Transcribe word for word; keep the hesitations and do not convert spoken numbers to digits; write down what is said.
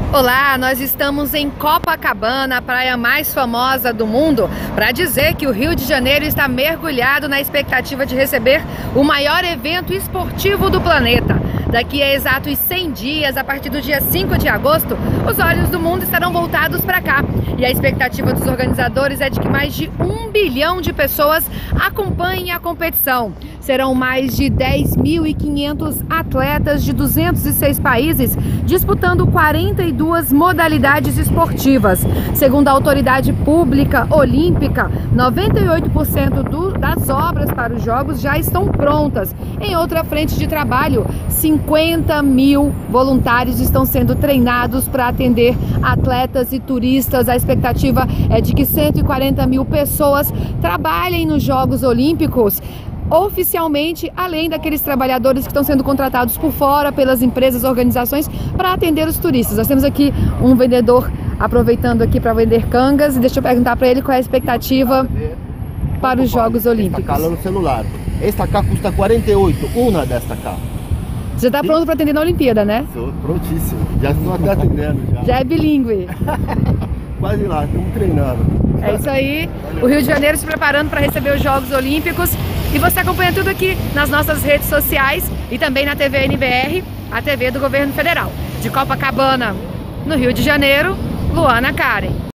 Olá, nós estamos em Copacabana, a praia mais famosa do mundo, para dizer que o Rio de Janeiro está mergulhado na expectativa de receber o maior evento esportivo do planeta. Daqui a exatos cem dias, a partir do dia cinco de agosto, os olhos do mundo estarão voltados para cá. E a expectativa dos organizadores é de que mais de um bilhão de pessoas acompanhem a competição. Serão mais de dez mil e quinhentos atletas de duzentos e seis países disputando quarenta e duas modalidades esportivas. Segundo a autoridade pública olímpica, noventa e oito por cento do, das obras para os Jogos já estão prontas. Em outra frente de trabalho, cinquenta mil voluntários estão sendo treinados para atender atletas e turistas. A expectativa é de que cento e quarenta mil pessoas trabalhem nos Jogos Olímpicos oficialmente, além daqueles trabalhadores que estão sendo contratados por fora pelas empresas, organizações, para atender os turistas. Nós temos aqui um vendedor aproveitando aqui para vender cangas e deixa eu perguntar para ele qual é a expectativa para os Jogos Olímpicos. Esta cá no celular. Esta cá custa quarenta e oito, uma desta cá. Você está pronto para atender na Olimpíada, né? Sou prontíssimo, já estou até atendendo já. Já é bilíngue. Quase lá, estamos treinando. É isso aí, o Rio de Janeiro se preparando para receber os Jogos Olímpicos. E você acompanha tudo aqui nas nossas redes sociais e também na T V N B R, a T V do Governo Federal. De Copacabana, no Rio de Janeiro, Luana Karen.